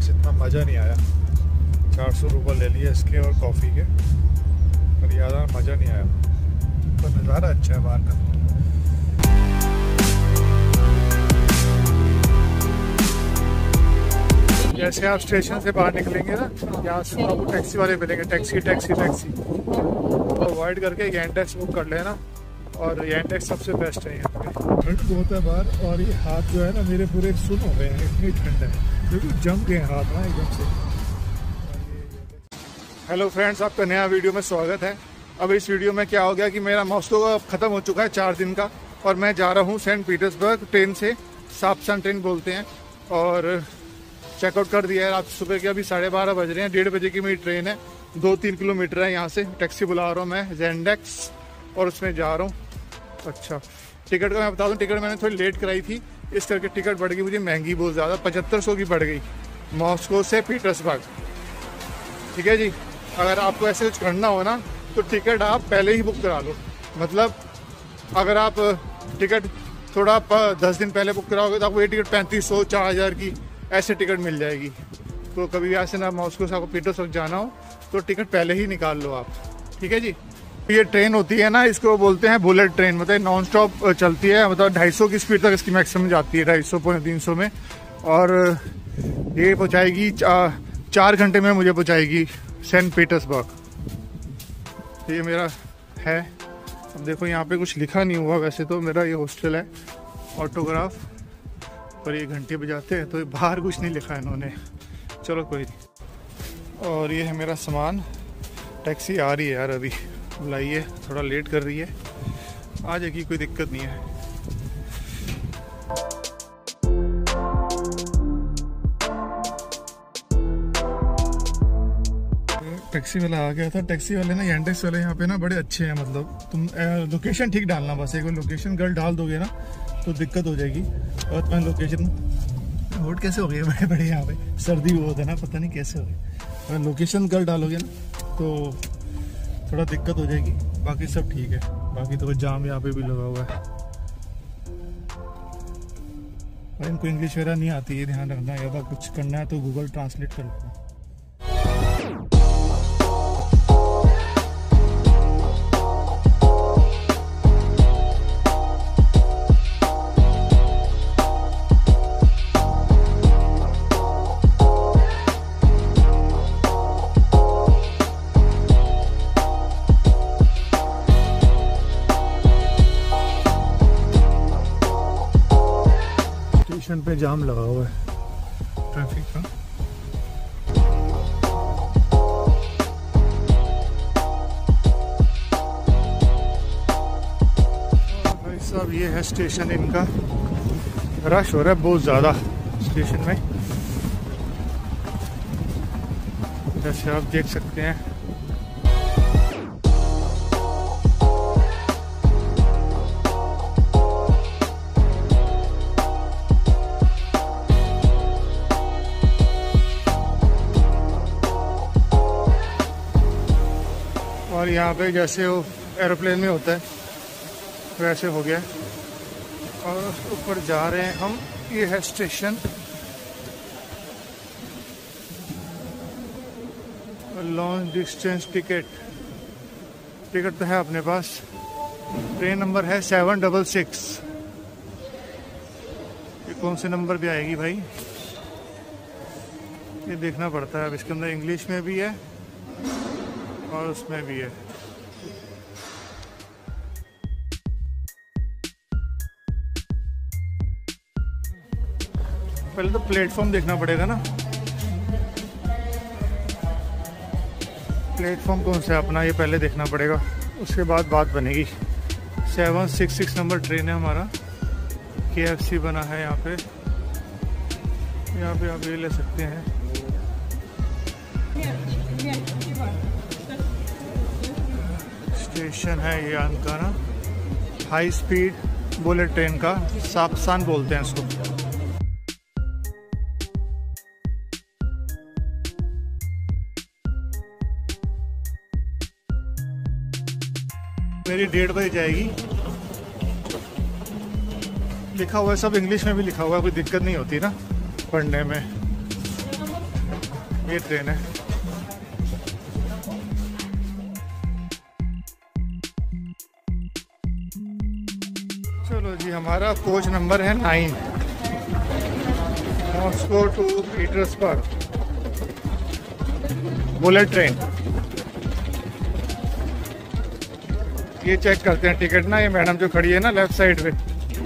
खास इतना मज़ा नहीं आया। 400 रुपये ले लिए इसके और कॉफ़ी के, पर ज़्यादा मज़ा नहीं आया। तो नज़ारा अच्छा है बाहर का। जैसे आप स्टेशन से बाहर निकलेंगे ना, यहाँ से आपको टैक्सी वाले मिलेंगे, टैक्सी टैक्सी टैक्सी तो अवॉइड करके यैंडेक्स बुक कर लेना। और यैंडेक्स सबसे बेस्ट है यहाँ पे। ठंड बहुत है बाहर, और ये हाथ जो है ना मेरे पूरे सुन हो गए हैं, इतनी ठंड है क्योंकि जम गए हाथ ना एकदम से। हेलो फ्रेंड्स, आपका नया वीडियो में स्वागत है। अब इस वीडियो में क्या हो गया कि मेरा मॉस्को का ख़त्म हो चुका है 4 दिन का, और मैं जा रहा हूँ सेंट पीटर्सबर्ग ट्रेन से। सापसन ट्रेन बोलते हैं। और चेकआउट कर दिया है रात सुबह के, अभी 12:30 बज रहे हैं। 1:30 बजे की मेरी ट्रेन है। 2-3 किलोमीटर है यहाँ से। टैक्सी बुला रहा हूँ मैं, जेंडेक्स, और उसमें जा रहा हूँ। अच्छा, टिकट का मैं बता दूँ, टिकट मैंने थोड़ी लेट कराई थी, इस करके टिकट बढ़ गई मुझे महंगी बहुत ज़्यादा, 7500 की बढ़ गई मॉस्को से पीटर्सबर्ग। ठीक है जी, अगर आपको ऐसे कुछ करना हो ना तो टिकट आप पहले ही बुक करा लो। मतलब अगर आप टिकट थोड़ा 10 दिन पहले बुक कराओगे तो आपको ये टिकट 3500, 4000 की ऐसे टिकट मिल जाएगी। तो कभी ऐसे ना मॉस्को से आपको पीटर्सबर्ग जाना हो तो टिकट पहले ही निकाल लो आप। ठीक है जी। ये ट्रेन होती है ना, इसको बोलते हैं बुलेट ट्रेन, मतलब नॉन स्टॉप चलती है, मतलब 250 की स्पीड तक इसकी मैक्सिमम जाती है, 250 पौने 300 में। और ये पहुँचाएगी 4 घंटे में मुझे पहुँचाएगी सेंट पीटर्सबर्ग। ये मेरा है। अब देखो यहाँ पे कुछ लिखा नहीं हुआ, वैसे तो मेरा ये हॉस्टल है, ऑटोग्राफ, पर ये घंटे बजाते हैं तो बाहर कुछ नहीं लिखा है इन्होंने। चलो कोई नहीं। और ये है मेरा सामान। टैक्सी आ रही है यार, अभी बुलाइए, थोड़ा लेट कर रही है, आ जाएगी, कोई दिक्कत नहीं है। टैक्सी वाला आ गया था। टैक्सी वाले ना, यैंडेक्स वाले यहाँ पे ना बड़े अच्छे हैं, मतलब तुम लोकेशन ठीक डालना, बस एक बार लोकेशन गलत डाल दोगे ना तो दिक्कत हो जाएगी। और तुम्हारी लोकेशन वोट कैसे हो गए बड़े बड़े यहाँ पे, सर्दी बहुत है ना, पता नहीं कैसे हो गए। अगर लोकेशन गलत डालोगे ना तो थोड़ा दिक्कत हो जाएगी। बाकी सब ठीक है, बाकी तो जाम यहाँ पे भी लगा हुआ है। और इनको इंग्लिश वगैरह नहीं आती है, ध्यान रखना। या कुछ करना है तो गूगल ट्रांसलेट कर लेना। स्टेशन पे जाम लगा हुआ है ट्रैफिक का। भाई साहब, ये है स्टेशन इनका। रश हो रहा है बहुत ज़्यादा स्टेशन में, जैसे आप देख सकते हैं। और यहाँ पे जैसे वो एरोप्लेन में होता है वैसे हो गया। और ऊपर जा रहे हैं हम। ये है स्टेशन। लॉन्ग डिस्टेंस टिकट तो है अपने पास। ट्रेन नंबर है 766। ये कौन से नंबर पे आएगी भाई, ये देखना पड़ता है। अब इसके अंदर इंग्लिश में भी है और उसमें भी है। पहले तो प्लेटफॉर्म देखना पड़ेगा ना, प्लेटफॉर्म कौन सा है अपना, ये पहले देखना पड़ेगा, उसके बाद बात बनेगी। 766 नंबर ट्रेन है हमारा। KFC बना है यहाँ पे आप ये ले सकते हैं। स्टेशन है ये अनकाना, हाई स्पीड बुलेट ट्रेन का, सापसान बोलते हैं इसको। मेरी 1:30 बजे जाएगी। लिखा हुआ है सब इंग्लिश में भी लिखा हुआ है, कोई दिक्कत नहीं होती ना पढ़ने में। ये ट्रेन है। चलो जी, हमारा कोच नंबर है 9, Moscow to Petersburg bullet train. ये चेक करते हैं टिकट ना, ये मैडम जो खड़ी है ना लेफ्ट साइड पे,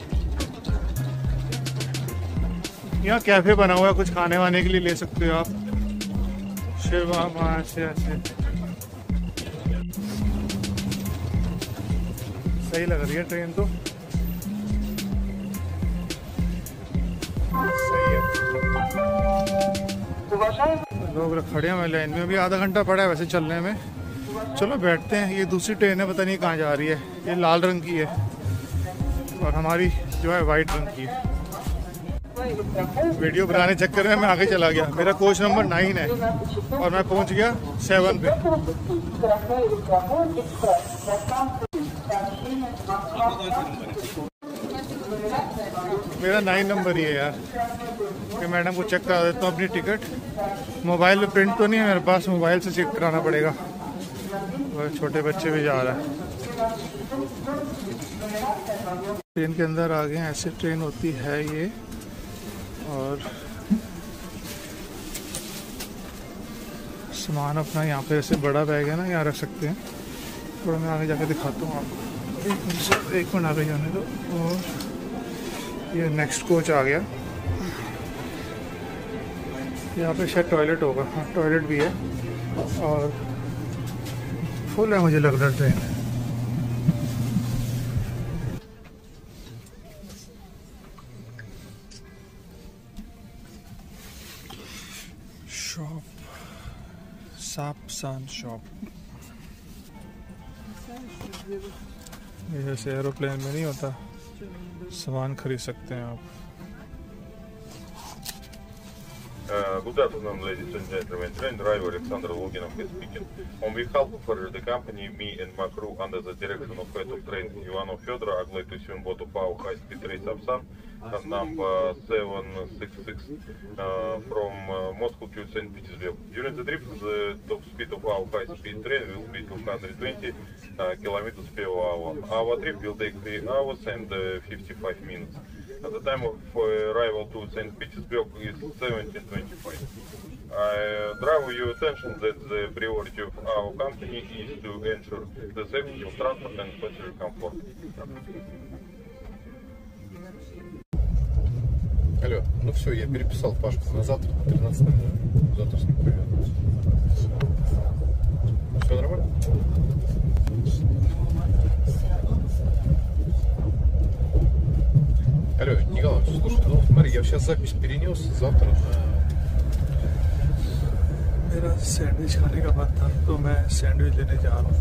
यहाँ कैफे बना हुआ है, कुछ खाने वाने के लिए ले सकते हो आप। ऐसे ऐसे सही लग रही है ट्रेन तो, सही है। लोग खड़े हैं लाइन में, अभी आधा घंटा पड़ा है वैसे चलने में। चलो बैठते हैं। ये दूसरी ट्रेन है, पता नहीं कहाँ जा रही है। ये लाल रंग की है और हमारी जो है वाइट रंग की है। वीडियो बनाने चक्कर में मैं आगे चला गया। मेरा कोच नंबर 9 है और मैं पहुंच गया 7 पे। मेरा 9 नंबर ही है यार। कि मैडम को चेक करा देता हूँ अपनी टिकट। मोबाइल पे प्रिंट तो नहीं है मेरे पास, मोबाइल से चेक कराना पड़ेगा। छोटे बच्चे भी जा रहा है। ट्रेन के अंदर आ गए। ऐसे ट्रेन होती है ये। और सामान अपना यहाँ पे ऐसे बड़ा बैग है ना, यहाँ रख सकते हैं। थोड़ा मैं आगे जाके दिखाता हूँ आपको। एक मिनट आगे जाने दो। और ये नेक्स्ट कोच आ गया। यहाँ पे शायद टॉयलेट होगा। हाँ, टॉयलेट भी है और फुल है मुझे लग रहा है ट्रेन। Shop, सापसान shop. ये जैसे एरोप्लेन में नहीं होता, सामान खरीद सकते हैं आप। Good afternoon, ladies and gentlemen. Train driver Alexander Loginov is speaking. On behalf of the company, me and my crew, under the direction of head of train Ivanov Fyodor, I'd like to swim board of our high-speed train Sapsan, number 766, from Moscow to St. Petersburg. During the trip, the top speed of our high-speed train will be 220 kilometers per hour. Our trip will take 3 hours and 55 minutes. At the time of arrival to St. Petersburg is 17:25. I draw your attention that the priority of our company is to ensure the safety of transport and passenger comfort. Алло, ну все, я переписал Пашку на завтра, 13:00. Завтрашний привет. Все нормально? Алло, Николай, слушай, ну смотри, я сейчас запись перенес, завтра मेरा sandwich खाने का मन था तो मैं sandwich लेने जा रहा हूँ।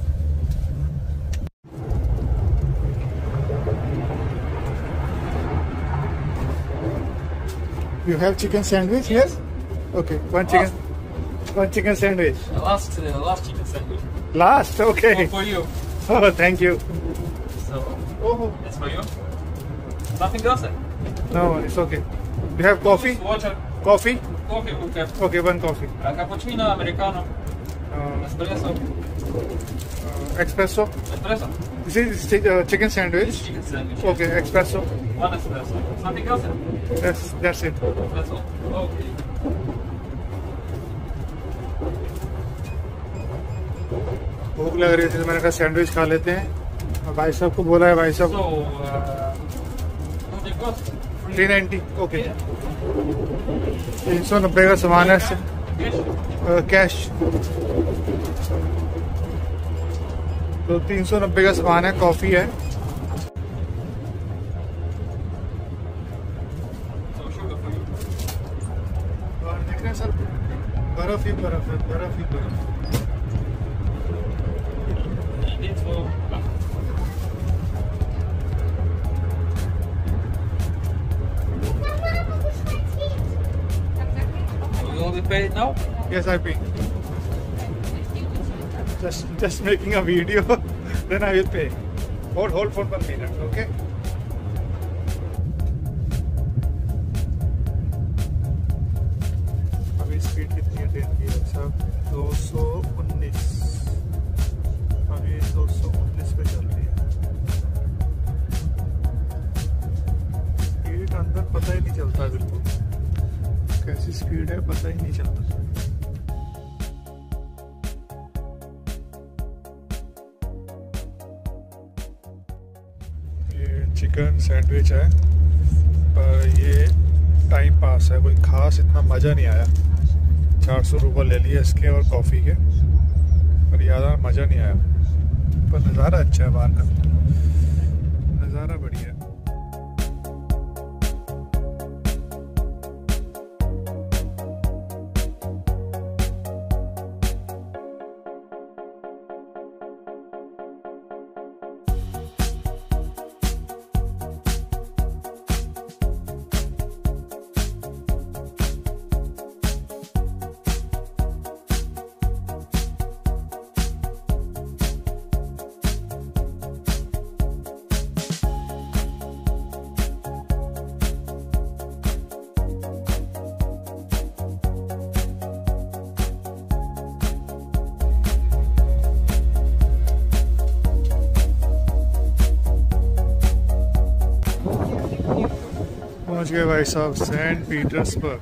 You have chicken sandwich? Yes. Okay, one chicken sandwich. Last chicken sandwich. Last, okay. Oh, for you. Oh, thank you. So, Oh, it's for you. Nothing else? no, it's okay. You have coffee? Water. Coffee? Coffee, okay. Okay, one coffee. Cappuccino, americano, espresso. Espresso. Espresso. This is chicken sandwich. Chicken sandwich. Okay, espresso. One espresso. Something else? That's it. That's all. Okay. भूख लग रही थी तो मैंने कहा sandwich खा लेते हैं। और भाई साहब को बोला है, भाई साहब So, how much it cost? 390। Okay, 390 का सामान है। Cash? कैश तो 390 का सामान है। कॉफी है। So, sugar for you. और देख रहे हैं सर, बर्फ ही बर्फ है, बर्फ ही बर्फ। And it's for... You will be paid now? Yes, I pay. Just making a video, then I will pay. Hold for 1 minute, okay? अभी स्पीड कितनी है ट्रेन की? सी स्पीड है पता ही नहीं चलता। ये चिकन सैंडविच है पर ये टाइम पास है, कोई खास इतना मज़ा नहीं आया। 400 रुपये ले लिए इसके और कॉफ़ी के, पर ज़्यादा मज़ा नहीं आया। पर नज़ारा अच्छा है, बाहर का नज़ारा बढ़िया है। पहुंच गए भाई साहब सेंट पीटर्सबर्ग।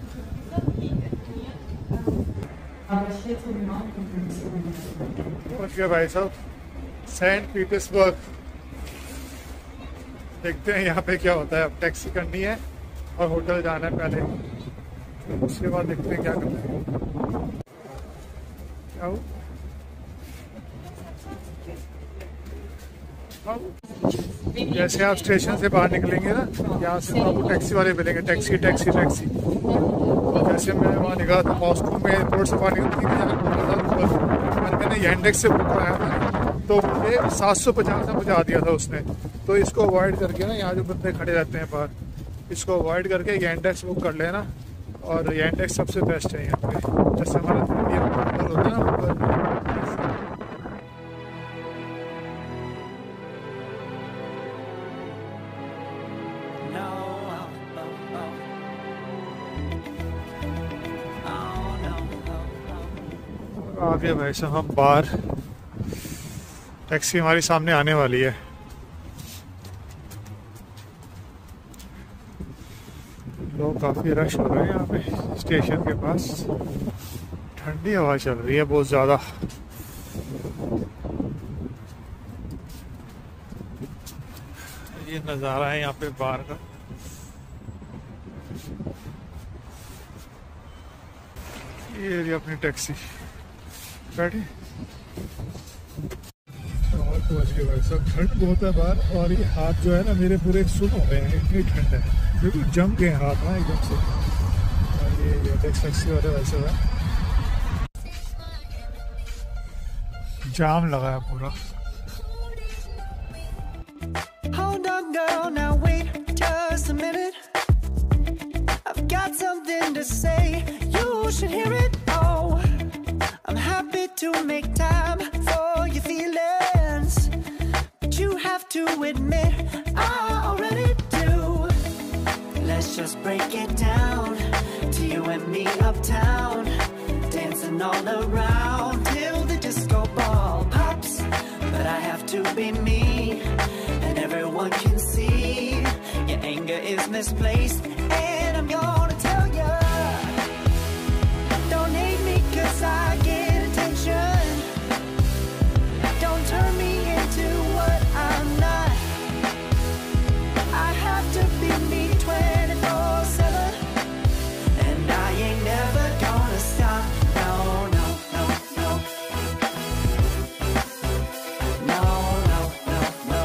पहुंच गए भाई साहब सेंट पीटर्सबर्ग। देखते हैं यहाँ पे क्या होता है। अब टैक्सी करनी है और होटल जाना है पहले, उसके बाद देखते हैं क्या करते हैं। क्या हो? जैसे आप स्टेशन से बाहर निकलेंगे ना, यहाँ से तो आपको टैक्सी वाले मिलेंगे, टैक्सी टैक्सी टैक्सी। जैसे मैं वहाँ निकला था मॉस्को में, एयरपोर्ट से बाहर निकल मैंने यैंडेक्स से बुक कराया था, तो मुझे 750 में पहुँचा दिया था उसने। तो इसको अवॉइड करके ना, यहाँ जो बंदे खड़े रहते हैं बाहर, इसको अवॉइड करके यैंडेक्स बुक कर लेना। और यैंडेक्स सबसे बेस्ट है यहाँ पे। जैसे हमारा होता है ना, आ गए भाई साहब हम बाहर। टैक्सी हमारी सामने आने वाली है। लोग काफ़ी रश हो रहे हैं यहाँ पे स्टेशन के पास। ठंडी हवा चल रही है बहुत ज़्यादा। ये नज़ारा है यहाँ पे बाहर का। ये रही अपनी टैक्सी, बैठे और पहुँच गए भाई साहब। ठंड बहुत है बाहर, और ये हाथ जो है ना मेरे पूरे सुन हो गए हैं, इतनी ठंड है, बिल्कुल जम गए हाथ ना एकदम से। और ये टैक्सी वाले वैसे है, जाम लगा है पूरा। Hold on girl, now wait just a minute. I've got something to say, you should hear it. Oh, I'm happy to make time for your feelings, but you have to admit I already do. Let's just break it down, to you and me uptown, dancing all around till the disco ball pops. But I have to be me, and everyone can see your anger is misplaced, and I'm gonna tell ya, don't hate me 'cause I get attention. Don't turn me into what I'm not. I have to be me 24/7, and I ain't never gonna stop. No, no, no, no. No, no, no, no.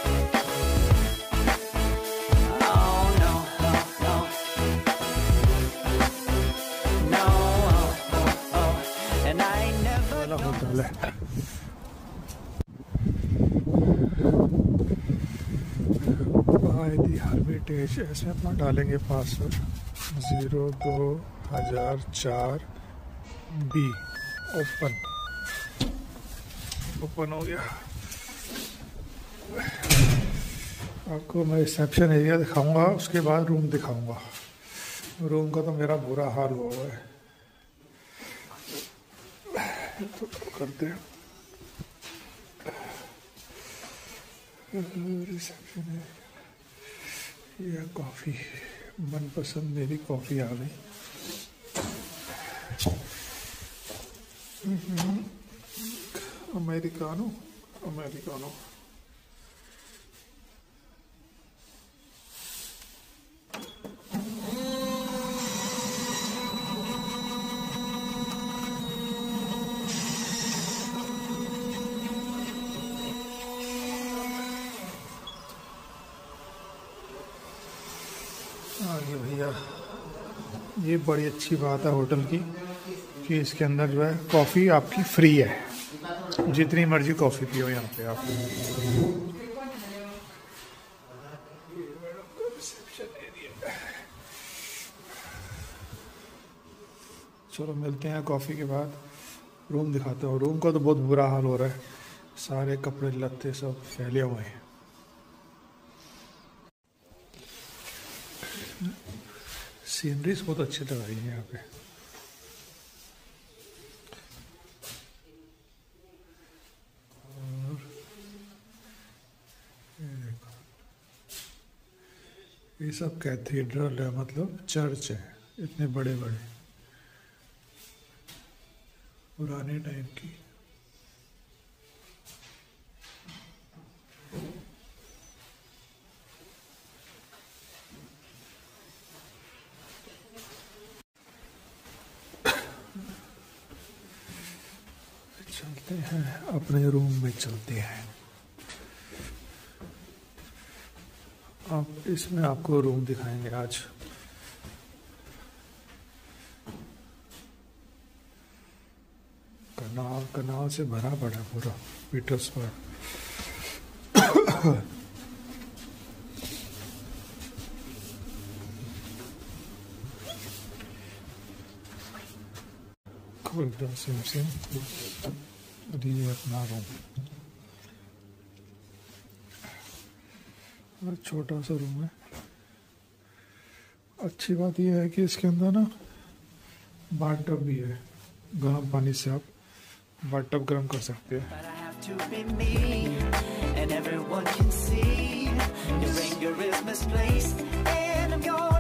Oh, no, no, no. No, oh, oh, oh. And I ain't never वाला hotel है। The हर्बिटेज, इसमें अपना डालेंगे password 02,004 B। Open हो गया। आपको मैं reception area दिखाऊंगा, उसके बाद रूम दिखाऊंगा। रूम का तो मेरा बुरा हाल हुआ है। तो करते हैं रिसेप्शन है। यह कॉफ़ी, मनपसंद मेरी कॉफ़ी आ गई। Americano Americano. आगे भैया, ये बड़ी अच्छी बात है होटल की कि इसके अंदर जो है कॉफ़ी आपकी फ्री है, जितनी मर्जी कॉफ़ी पियो यहाँ पे आप। चलो मिलते हैं कॉफ़ी के बाद। रूम दिखाते हो। रूम का तो बहुत बुरा हाल हो रहा है, सारे कपड़े लत्ते सब फैले हुए हैं। सीनरीज बहुत अच्छी लग रही है यहाँ पे। और ये सब कैथीड्रल है, मतलब चर्च है, इतने बड़े बड़े पुराने टाइम की। चलते हैं अपने रूम में, चलते हैं। अब इसमें आपको रूम दिखाएंगे आज। कनाल से भरा पड़ा पूरा पीटर्सबर्ग। सिम ये अपना रूम, और छोटा सा रूम है। अच्छी बात यह है कि इसके अंदर ना बाथटब भी है, गर्म पानी से आप बाथटब गर्म कर सकते हैं। But I have to be me, and everyone can see your anger is misplaced, and I'm yours.